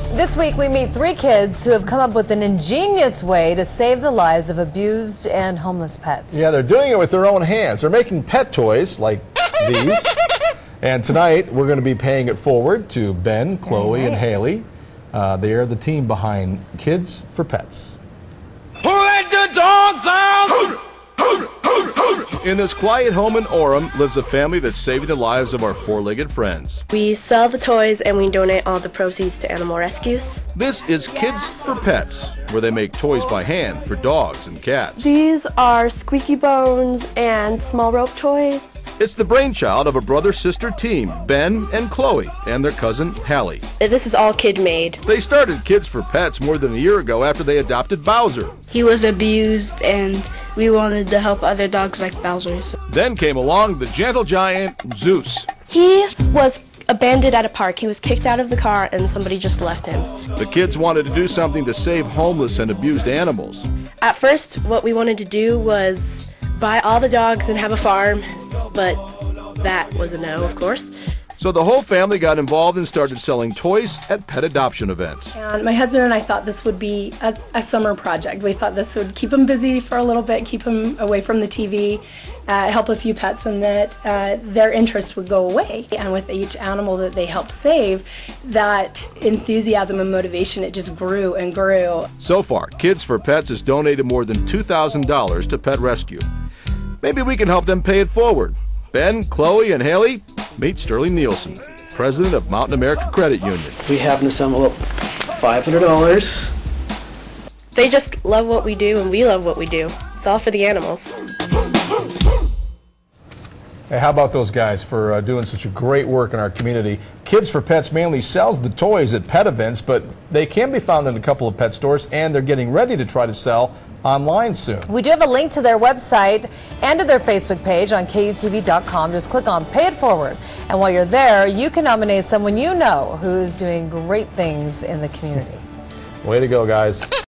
This week we meet 3 kids who have come up with an ingenious way to save the lives of abused and homeless pets. Yeah, they're doing it with their own hands. They're making pet toys like these. And tonight we're going to be paying it forward to Ben, Chloe, and Haley. They are the team behind Kids for Pets. Who let the dogs out? In this quiet home in Orem lives a family that's saving the lives of our 4-legged friends. We sell the toys and we donate all the proceeds to animal rescues. This is Kids for Pets, where they make toys by hand for dogs and cats. These are squeaky bones and small rope toys. It's the brainchild of a brother-sister team, Ben and Chloe, and their cousin, Hallie. This is all kid-made. They started Kids for Pets more than a year ago after they adopted Bowser. He was abused and we wanted to help other dogs like Bowser. Then came along the gentle giant, Zeus. He was abandoned at a park. He was kicked out of the car and somebody just left him. The kids wanted to do something to save homeless and abused animals. At first, what we wanted to do was buy all the dogs and have a farm, but that was a no, of course. So the whole family got involved and started selling toys at pet adoption events. And my husband and I thought this would be a summer project. We thought this would keep them busy for a little bit, keep them away from the TV, help a few pets, and that their interest would go away. And with each animal that they helped save, that enthusiasm and motivation, it just grew and grew. So far, Kids for Pets has donated more than $2,000 to Pet Rescue. Maybe we can help them pay it forward. Ben, Chloe, and Haley, meet Sterling Nielsen, president of Mountain America Credit Union. We have in this envelope $500. They just love what we do and we love what we do. It's all for the animals. Hey, how about those guys for doing such a great work in our community? Kids for Pets mainly sells the toys at pet events, but they can be found in a couple of pet stores, and they're getting ready to try to sell online soon. We do have a link to their website and to their Facebook page on KUTV.com. Just click on Pay It Forward. And while you're there, you can nominate someone you know who is doing great things in the community. Way to go, guys.